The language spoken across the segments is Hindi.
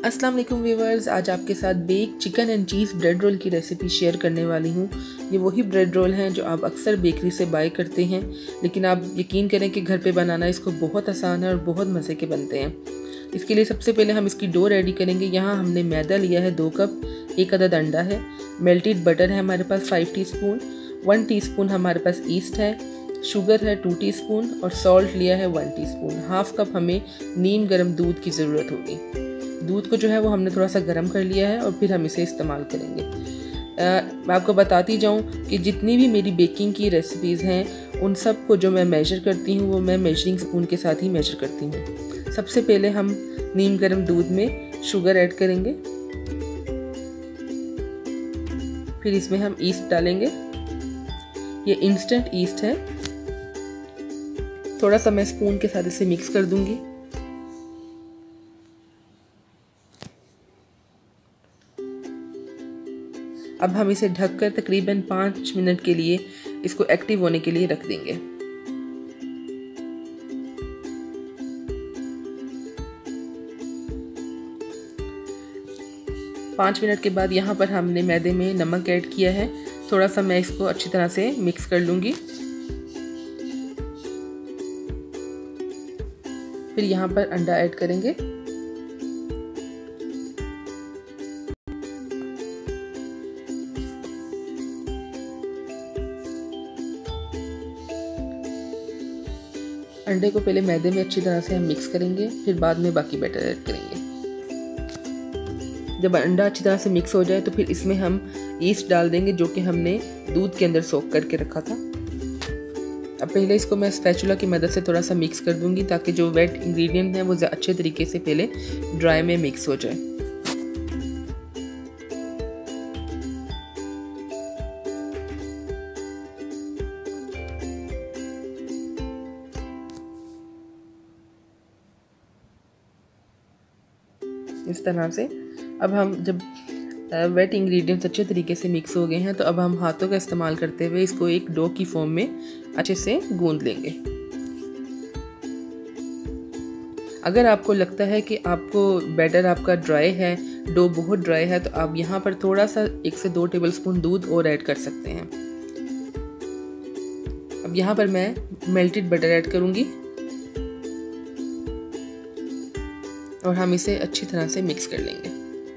अस्सलाम वालेकुम व्यूवर्स, आज आपके साथ bake chicken and cheese bread roll की रेसिपी शेयर करने वाली हूँ। ये वही ब्रेड रोल हैं जो आप अक्सर बेकरी से बाय करते हैं, लेकिन आप यकीन करें कि घर पे बनाना इसको बहुत आसान है और बहुत मज़े के बनते हैं। इसके लिए सबसे पहले हम इसकी डो रेडी करेंगे। यहाँ हमने मैदा लिया है 2 कप, 1 अदद अंडा है, मेल्टेड बटर है हमारे पास 5 टीस्पून, 1 टीस्पून हमारे पास ईस्ट है, शुगर है 2 टीस्पून और सॉल्ट लिया है 1 टीस्पून। हाफ कप हमें नीम गर्म दूध की ज़रूरत होगी। दूध को जो है वो हमने थोड़ा सा गर्म कर लिया है और फिर हम इसे इस्तेमाल करेंगे। मैं आपको बताती जाऊँ कि जितनी भी मेरी बेकिंग की रेसिपीज़ हैं उन सब को जो मैं मेजर करती हूँ वो मैं मेजरिंग स्पून के साथ ही मेजर करती हूँ। सबसे पहले हम नीम गर्म दूध में शुगर ऐड करेंगे, फिर इसमें हम ईस्ट डालेंगे। ये इंस्टेंट ईस्ट है। थोड़ा सा मैं स्पून के साथ इसे मिक्स कर दूंगी। अब हम इसे ढककर तकरीबन 5 मिनट के लिए इसको एक्टिव होने के लिए रख देंगे। पाँच मिनट के बाद यहाँ पर हमने मैदे में नमक ऐड किया है। थोड़ा सा मैं इसको अच्छी तरह से मिक्स कर लूँगी। फिर यहाँ पर अंडा ऐड करेंगे। अंडे को पहले मैदे में अच्छी तरह से हम मिक्स करेंगे, फिर बाद में बाकी बैटर ऐड करेंगे। जब अंडा अच्छी तरह से मिक्स हो जाए तो फिर इसमें हम ईस्ट डाल देंगे जो कि हमने दूध के अंदर सोक करके रखा था। अब पहले इसको मैं स्पैचुला की मदद से थोड़ा सा मिक्स कर दूंगी ताकि जो वेट इंग्रेडिएंट हैं वो अच्छे तरीके से पहले ड्राई में मिक्स हो जाए। इस तरह से अब हम जब वेट इंग्रेडिएंट्स अच्छे तरीके से मिक्स हो गए हैं तो अब हम हाथों का इस्तेमाल करते हुए इसको एक डो की फॉर्म में अच्छे से गूंद लेंगे। अगर आपको लगता है कि आपको बैटर आपका ड्राई है, डो बहुत ड्राई है, तो आप यहाँ पर थोड़ा सा 1 से 2 टेबलस्पून दूध और ऐड कर सकते हैं। अब यहाँ पर मैं मेल्टेड बटर ऐड करूँगी और हम इसे अच्छी तरह से मिक्स कर लेंगे।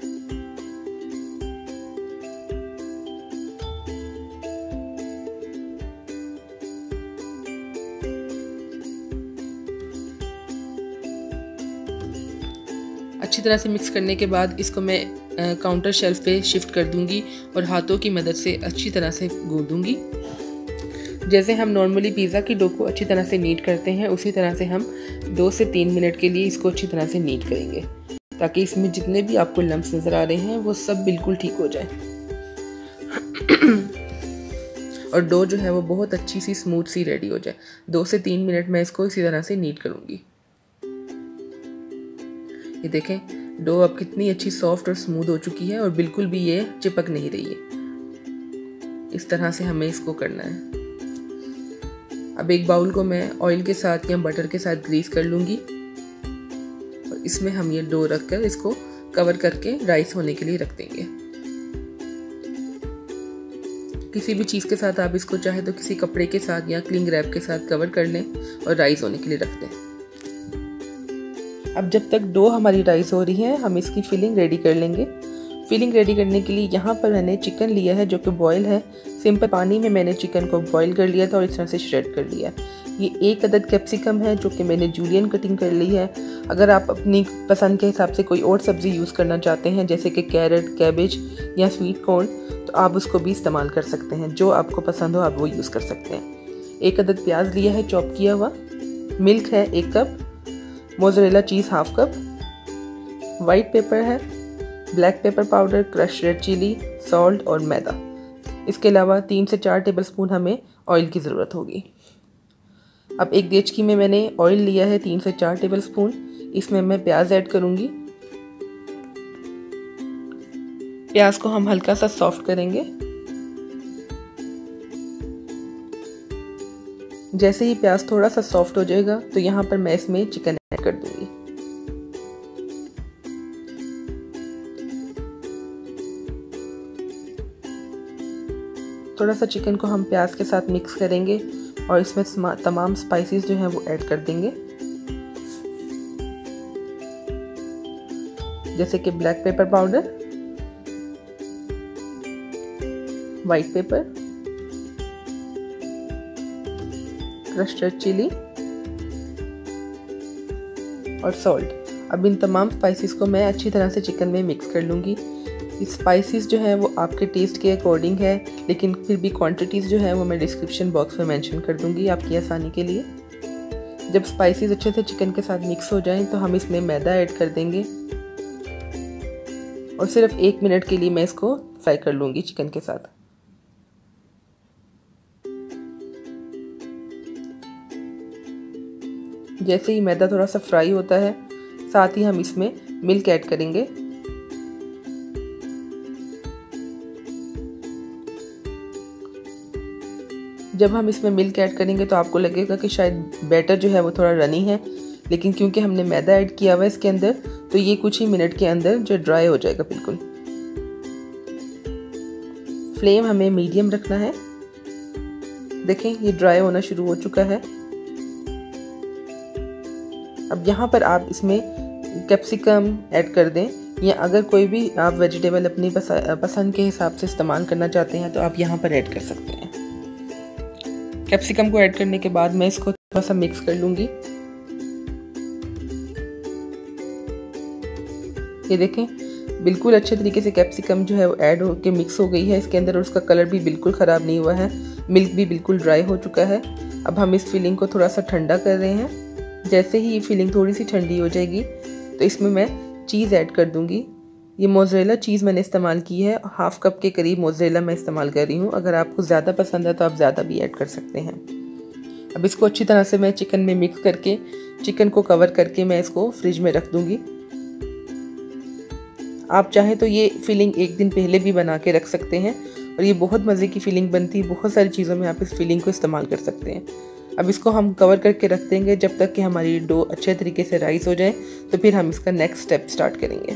अच्छी तरह से मिक्स करने के बाद इसको मैं काउंटर शेल्फ पे शिफ्ट कर दूंगी और हाथों की मदद से अच्छी तरह से गूंदूंगी। जैसे हम नॉर्मली पिज़्ज़ा की डो को अच्छी तरह से नीट करते हैं उसी तरह से हम 2 से 3 मिनट के लिए इसको अच्छी तरह से नीट करेंगे ताकि इसमें जितने भी आपको लम्प्स नज़र आ रहे हैं वो सब बिल्कुल ठीक हो जाए और डो जो है वो बहुत अच्छी सी स्मूथ सी रेडी हो जाए। 2 से 3 मिनट मैं इसको इसी तरह से नीट करूँगी। ये देखें डो अब कितनी अच्छी सॉफ्ट और स्मूथ हो चुकी है और बिल्कुल भी ये चिपक नहीं रही है। इस तरह से हमें इसको करना है। अब एक बाउल को मैं ऑयल के साथ या बटर के साथ ग्रीस कर लूँगी और इसमें हम ये डो रखकर इसको कवर करके राइस होने के लिए रख देंगे। किसी भी चीज़ के साथ आप इसको चाहे तो किसी कपड़े के साथ या क्लिंग रैप के साथ कवर कर लें और राइस होने के लिए रख दें। अब जब तक डो हमारी राइस हो रही है हम इसकी फिलिंग रेडी कर लेंगे। फिलिंग रेडी करने के लिए यहाँ पर मैंने चिकन लिया है जो कि बॉयल है। सिंपल पानी में मैंने चिकन को बॉयल कर लिया था और इस तरह से श्रेड कर लिया। ये 1 अदद कैप्सिकम है जो कि मैंने जूलियन कटिंग कर ली है। अगर आप अपनी पसंद के हिसाब से कोई और सब्ज़ी यूज़ करना चाहते हैं जैसे कि कैरेट, कैबेज या स्वीट कॉर्न तो आप उसको भी इस्तेमाल कर सकते हैं। जो आपको पसंद हो आप वो यूज़ कर सकते हैं। 1 अदद प्याज लिया है चॉप किया हुआ। मिल्क है 1 cup, mozzarella cheese half cup, white pepper है, black pepper powder, crush red chilli, salt और मैदा। इसके अलावा 3 से 4 टेबलस्पून हमें ऑयल की ज़रूरत होगी। अब एक देचकी में मैंने ऑयल लिया है 3 से 4 टेबलस्पून। इसमें मैं प्याज ऐड करूँगी। प्याज को हम हल्का सा सॉफ्ट करेंगे। जैसे ही प्याज थोड़ा सा सॉफ्ट हो जाएगा तो यहाँ पर मैं इसमें चिकन ऐड कर दूंगी। थोड़ा सा चिकन को हम प्याज के साथ मिक्स करेंगे और इसमें तमाम स्पाइसेस जो हैं वो ऐड कर देंगे, जैसे कि black pepper powder, white pepper, crushed red chilli और सॉल्ट। अब इन तमाम स्पाइसेस को मैं अच्छी तरह से चिकन में मिक्स कर लूँगी। स्पाइसेस जो है वो आपके टेस्ट के अकॉर्डिंग है, लेकिन फिर भी क्वांटिटीज़ जो है वो मैं डिस्क्रिप्शन बॉक्स में मेंशन कर दूँगी आपकी आसानी के लिए। जब स्पाइसेस अच्छे से चिकन के साथ मिक्स हो जाएं तो हम इसमें मैदा ऐड कर देंगे और सिर्फ 1 मिनट के लिए मैं इसको फ्राई कर लूँगी चिकन के साथ। जैसे ही मैदा थोड़ा सा फ्राई होता है, साथ ही हम इसमें मिल्क ऐड करेंगे। जब हम इसमें मिल्क ऐड करेंगे तो आपको लगेगा कि शायद बैटर जो है वो थोड़ा रनी है, लेकिन क्योंकि हमने मैदा ऐड किया हुआ है इसके अंदर, तो ये कुछ ही मिनट के अंदर जो ड्राई हो जाएगा बिल्कुल। फ्लेम हमें मीडियम रखना है। देखें ये ड्राई होना शुरू हो चुका है। अब यहाँ पर आप इसमें कैप्सिकम ऐड कर दें, या अगर कोई भी आप वेजिटेबल अपनी पसंद के हिसाब से इस्तेमाल करना चाहते हैं तो आप यहाँ पर ऐड कर सकते हैं। कैप्सिकम को ऐड करने के बाद मैं इसको थोड़ा सा मिक्स कर लूँगी। ये देखें बिल्कुल अच्छे तरीके से कैप्सिकम जो है वो ऐड होके मिक्स हो गई है इसके अंदर, और उसका कलर भी बिल्कुल ख़राब नहीं हुआ है। मिल्क भी बिल्कुल ड्राई हो चुका है। अब हम इस फिलिंग को थोड़ा सा ठंडा कर रहे हैं। जैसे ही ये फिलिंग थोड़ी सी ठंडी हो जाएगी तो इसमें मैं चीज़ ऐड कर दूँगी। ये मोज़रेला चीज़ मैंने इस्तेमाल की है, 1/2 कप के करीब मोज़रेला मैं इस्तेमाल कर रही हूँ। अगर आपको ज़्यादा पसंद है तो आप ज़्यादा भी ऐड कर सकते हैं। अब इसको अच्छी तरह से मैं चिकन में मिक्स करके, चिकन को कवर करके मैं इसको फ्रिज में रख दूँगी। आप चाहें तो ये फिलिंग 1 दिन पहले भी बना के रख सकते हैं और ये बहुत मज़े की फिलिंग बनती है। बहुत सारी चीज़ों में आप इस फिलिंग को इस्तेमाल कर सकते हैं। अब इसको हम कवर करके रख देंगे जब तक कि हमारी डो अच्छे तरीके से राइस हो जाए, तो फिर हम इसका नेक्स्ट स्टेप स्टार्ट करेंगे।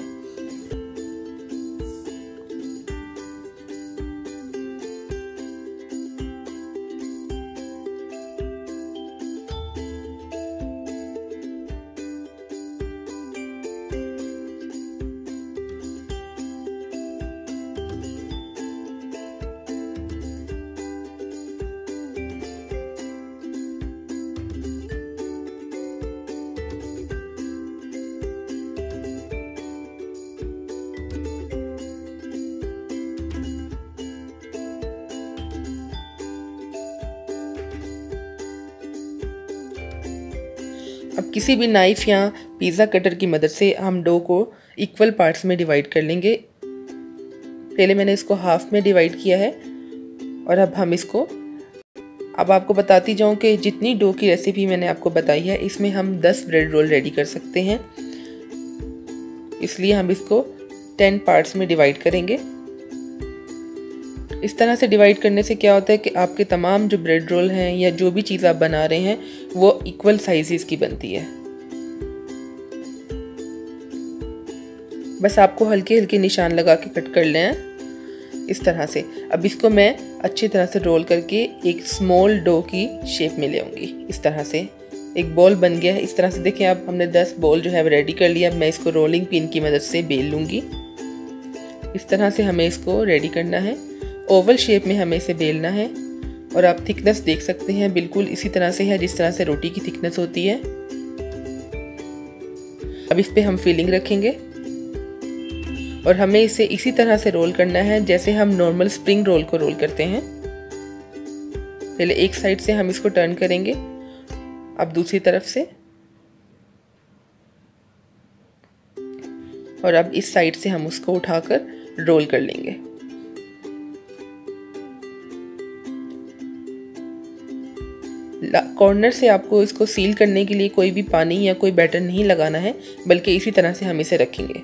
अब किसी भी नाइफ़ या पिज़्ज़ा कटर की मदद से हम डो को इक्वल पार्ट्स में डिवाइड कर लेंगे। पहले मैंने इसको हाफ में डिवाइड किया है और अब हम इसको, अब आपको बताती जाऊं कि जितनी डो की रेसिपी मैंने आपको बताई है इसमें हम 10 ब्रेड रोल रेडी कर सकते हैं, इसलिए हम इसको 10 पार्ट्स में डिवाइड करेंगे। इस तरह से डिवाइड करने से क्या होता है कि आपके तमाम जो ब्रेड रोल हैं या जो भी चीज़ आप बना रहे हैं वो इक्वल साइजेस की बनती है। बस आपको हल्के हल्के निशान लगा के कट कर लें इस तरह से। अब इसको मैं अच्छी तरह से रोल करके एक स्मॉल डो की शेप में ले आऊँगी। इस तरह से एक बॉल बन गया है। इस तरह से देखिए आप, हमने 10 बॉल जो है रेडी कर लिया। मैं इसको रोलिंग पिन की मदद से बेल लूँगी। इस तरह से हमें इसको रेडी करना है। ओवल शेप में हमें इसे बेलना है और आप थिकनेस देख सकते हैं बिल्कुल इसी तरह से है जिस तरह से रोटी की थिकनेस होती है। अब इस पे हम फिलिंग रखेंगे और हमें इसे इसी तरह से रोल करना है जैसे हम नॉर्मल स्प्रिंग रोल को रोल करते हैं। पहले एक साइड से हम इसको टर्न करेंगे, अब दूसरी तरफ से, और अब इस साइड से हम उसको उठाकर रोल कर लेंगे। कॉर्नर से आपको इसको सील करने के लिए कोई भी पानी या कोई बैटर नहीं लगाना है, बल्कि इसी तरह से हम इसे रखेंगे।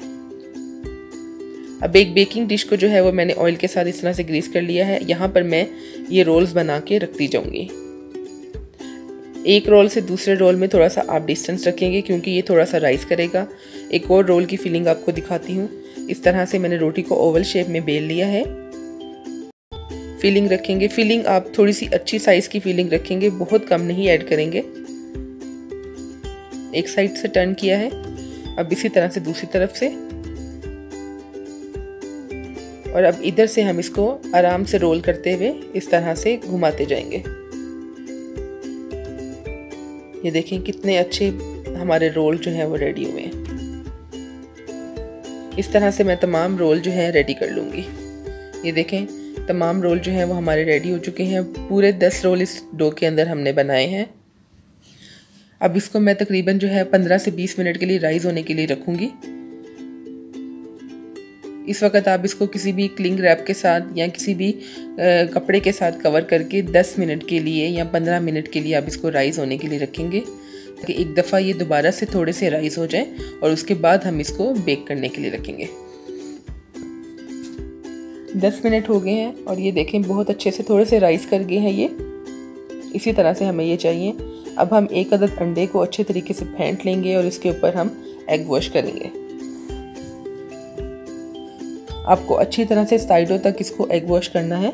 अब एक बेकिंग डिश को जो है वो मैंने ऑयल के साथ इस तरह से ग्रीस कर लिया है। यहाँ पर मैं ये रोल्स बना के रखती जाऊंगी। एक रोल से दूसरे रोल में थोड़ा सा आप डिस्टेंस रखेंगे क्योंकि ये थोड़ा सा राइस करेगा। एक और रोल की फिलिंग आपको दिखाती हूँ। इस तरह से मैंने रोटी को ओवल शेप में बेल लिया है। फिलिंग रखेंगे। फिलिंग आप थोड़ी सी अच्छी साइज़ की फिलिंग रखेंगे, बहुत कम नहीं ऐड करेंगे। एक साइड से टर्न किया है, अब इसी तरह से दूसरी तरफ से, और अब इधर से हम इसको आराम से रोल करते हुए इस तरह से घुमाते जाएंगे। ये देखें कितने अच्छे हमारे रोल जो है वो रेडी हुए हैं। इस तरह से मैं तमाम रोल जो है रेडी कर लूँगी। ये देखें तमाम रोल जो है वो हमारे रेडी हो चुके हैं। पूरे 10 रोल इस डो के अंदर हमने बनाए हैं। अब इसको मैं तकरीबन जो है 15 से 20 मिनट के लिए राइज होने के लिए रखूँगी। इस वक्त आप इसको किसी भी क्लिंग रैप के साथ या किसी भी कपड़े के साथ कवर करके 10 मिनट के लिए या 15 मिनट के लिए आप इसको राइज होने के लिए रखेंगे, ताकि एक दफ़ा ये दोबारा से थोड़े से राइज हो जाएं और उसके बाद हम इसको बेक करने के लिए रखेंगे। 10 मिनट हो गए हैं और ये देखें बहुत अच्छे से थोड़े से राइज कर गए हैं ये। इसी तरह से हमें ये चाहिए। अब हम एक अदद अंडे को अच्छे तरीके से फेंट लेंगे और इसके ऊपर हम एग वॉश करेंगे। आपको अच्छी तरह से साइडों तक इसको एग वॉश करना है।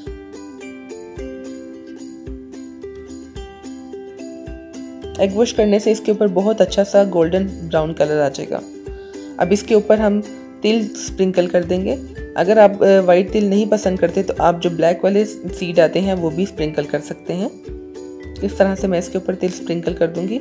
एग वॉश करने से इसके ऊपर बहुत अच्छा सा गोल्डन ब्राउन कलर आ जाएगा। अब इसके ऊपर हम तिल स्प्रिंकल कर देंगे। अगर आप वाइट तिल नहीं पसंद करते तो आप जो ब्लैक वाले सीड आते हैं वो भी स्प्रिंकल कर सकते हैं। इस तरह से मैं इसके ऊपर तिल स्प्रिंकल कर दूंगी।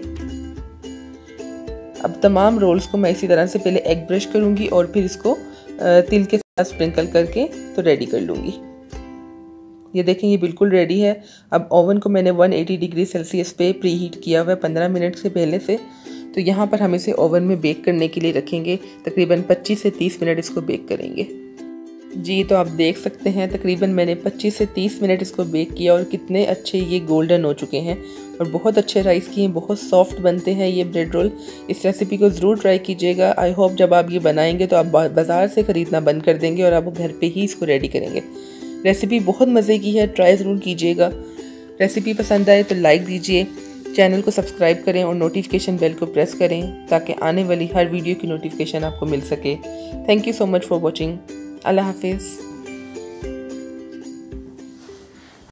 अब तमाम रोल्स को मैं इसी तरह से पहले एग ब्रश करूंगी और फिर इसको तिल के साथ स्प्रिंकल करके तो रेडी कर लूँगी। ये देखें ये बिल्कुल रेडी है। अब ओवन को मैंने 180 डिग्री सेल्सियस पे प्री हीट किया हुआ है 15 मिनट से पहले से। तो यहाँ पर हम इसे ओवन में बेक करने के लिए रखेंगे। तकरीबन 25 से 30 मिनट इसको बेक करेंगे। जी तो आप देख सकते हैं तकरीबन मैंने 25 से 30 मिनट इसको बेक किया और कितने अच्छे ये गोल्डन हो चुके हैं और बहुत अच्छे राइस की हैं, बहुत सॉफ्ट बनते हैं ये ब्रेड रोल। इस रेसिपी को ज़रूर ट्राई कीजिएगा। आई होप जब आप ये बनाएंगे तो आप बाज़ार से ख़रीदना बंद कर देंगे और आप घर पे ही इसको रेडी करेंगे। रेसिपी बहुत मज़े की है, ट्राई ज़रूर कीजिएगा। रेसिपी पसंद आए तो लाइक दीजिए, चैनल को सब्सक्राइब करें और नोटिफिकेशन बेल को प्रेस करें ताकि आने वाली हर वीडियो की नोटिफिकेशन आपको मिल सके। Thank you so much for watching. अल्लाह हाफिज़।